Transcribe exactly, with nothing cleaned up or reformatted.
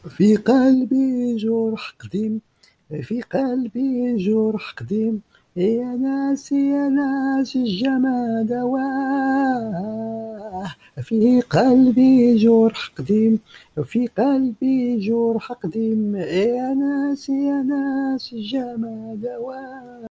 في قلبي جرح قديم، في قلبي جرح قديم، يا ناس يا ناس الجمال دواه. في قلبي جرح قديم، في قلبي جرح قديم، يا ناس يا ناس الجمال دواه.